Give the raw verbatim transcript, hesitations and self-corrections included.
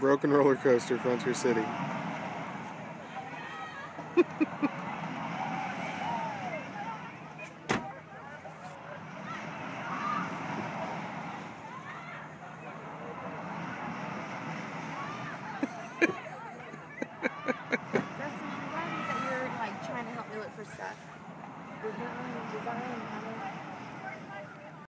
broken roller coaster, Frontier City. Justin, I'm glad that you're like trying to help me look for stuff. Design, design,